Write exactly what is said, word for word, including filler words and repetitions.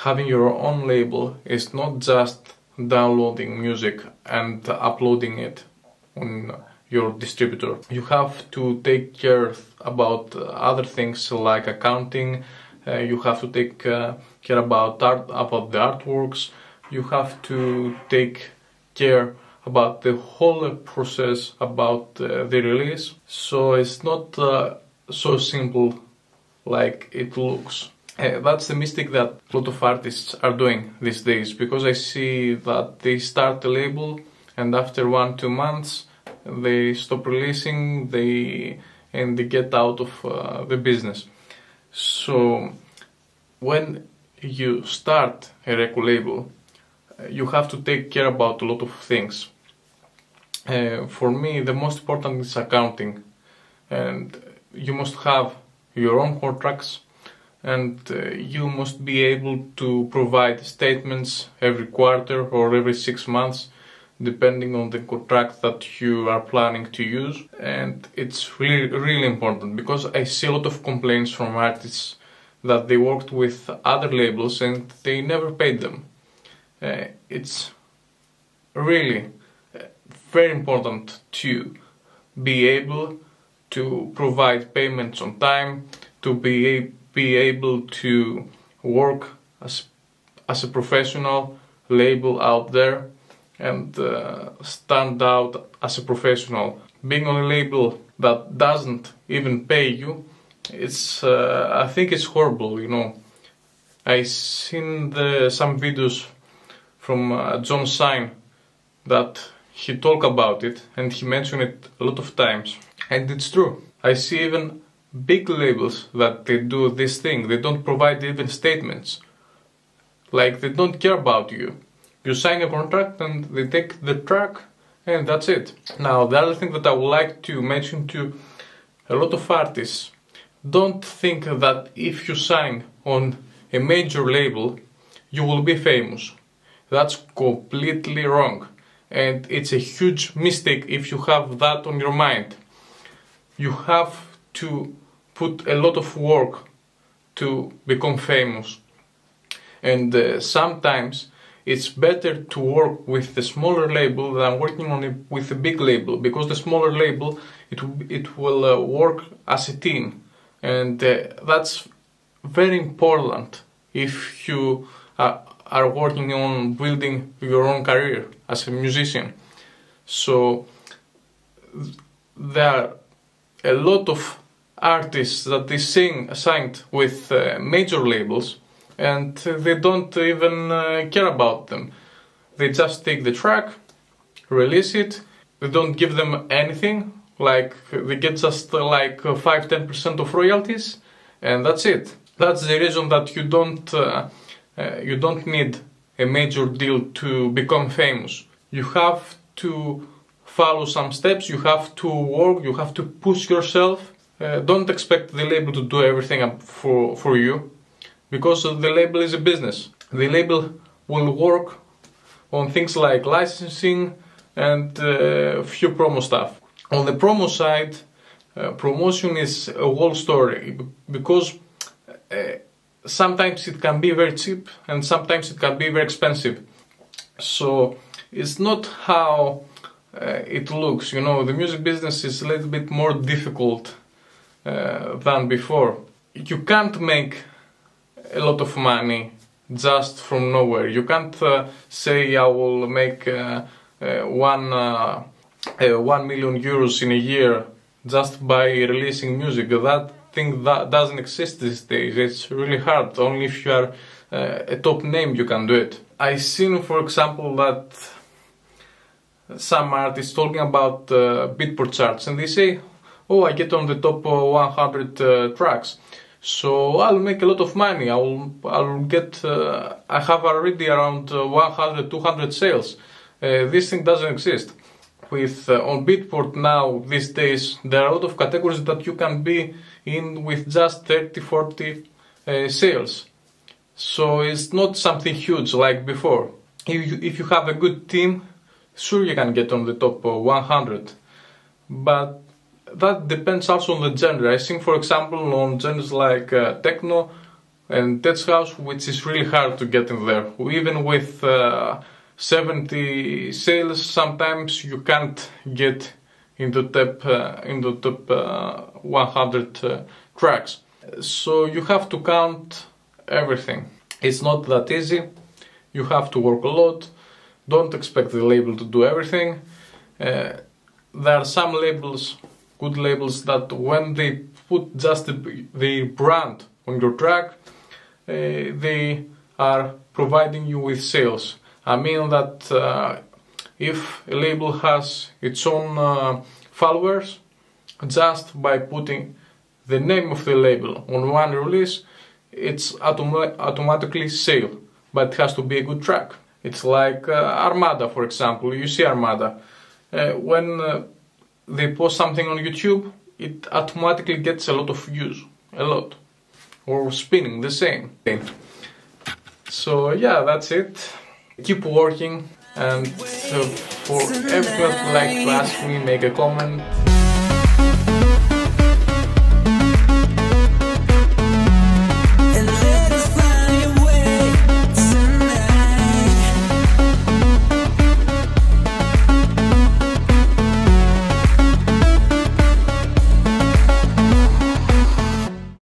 having your own label is not just downloading music and uploading it on your distributor. You have to take care about other things like accounting. Uh, you have to take uh, care about art, about the artworks. You have to take care about the whole process, about uh, the release. So it's not uh, so simple like it looks. Uh, that's the mistake that a lot of artists are doing these days, because I see that they start a label and after one, two months they stop releasing, they and they get out of uh, the business. So when you start a record label, you have to take care about a lot of things. Uh, for me, the most important is accounting, and you must have your own contracts, and uh, you must be able to provide statements every quarter or every six months, depending on the contract that you are planning to use. And it's really, really important, because I see a lot of complaints from artists that they worked with other labels and they never paid them. Uh, it's really very important to be able to provide payments on time, to be, a, be able to work as, as a professional label out there and uh, stand out as a professional. Being on a label that doesn't even pay you, it's uh, I think it's horrible, you know. I seen the, some videos from uh, John Sine that he talked about it, and he mentioned it a lot of times, and it's true. I see even big labels that they do this thing. They don't provide even statements, like they don't care about you. You sign a contract and they take the track and that's it. Now, the other thing that I would like to mention to a lot of artists: don't think that if you sign on a major label you will be famous. That's completely wrong, and it's a huge mistake if you have that on your mind. You have to put a lot of work to become famous, and uh, sometimes it's better to work with the smaller label than working on it with a big label, because the smaller label, it, it will uh, work as a team, and uh, that's very important if you uh, are working on building your own career as a musician. So there are a lot of artists that they sing signed with uh, major labels, and they don't even uh, care about them. They just take the track, release it, they don't give them anything, like they get just uh, like five to ten percent of royalties, and that's it. That's the reason that you don't uh, uh, you don't need a major deal to become famous. You have to follow some steps, you have to work, you have to push yourself. Uh, don't expect the label to do everything for, for you, because the label is a business. The label will work on things like licensing and a uh, few promo stuff. On the promo side, uh, promotion is a whole story, because uh, sometimes it can be very cheap and sometimes it can be very expensive. So it's not how uh, it looks, you know. The music business is a little bit more difficult uh, than before. You can't make a lot of money just from nowhere. You can't uh, say I will make uh, uh, one uh, uh, one million euros in a year just by releasing music. That thing that doesn't exist these days. It's really hard. Only if you are uh, a top name you can do it. I seen, for example, that some artists talking about uh, Beatport charts, and they say, "Oh, I get on the top uh, one hundred uh, tracks, so I'll make a lot of money. I'll I'll get. Uh, I have already around uh, one hundred, two hundred sales." Uh, this thing doesn't exist. With uh, on Beatport now these days, there are a lot of categories that you can be in with just thirty, forty uh, sales. So it's not something huge like before. If you, if you have a good team, sure you can get on the top uh, one hundred, but that depends also on the genre. I think, for example, on genres like uh, techno, and Ted's House, which is really hard to get in there. Even with uh, seventy sales, sometimes you can't get into top uh, into top uh, one hundred uh, tracks. So you have to count everything. It's not that easy. You have to work a lot. Don't expect the label to do everything. Uh, there are some labels, good labels, that when they put just the, the brand on your track, uh, they are providing you with sales. I mean that uh, if a label has its own uh, followers, just by putting the name of the label on one release, it's autom automatically sale, but it has to be a good track. It's like uh, Armada, for example. You see Armada. Uh, when uh, they post something on YouTube, it automatically gets a lot of views. A lot. Or spinning, the same. So yeah, that's it. Keep working, and uh, for everyone who would like to ask me, make a comment.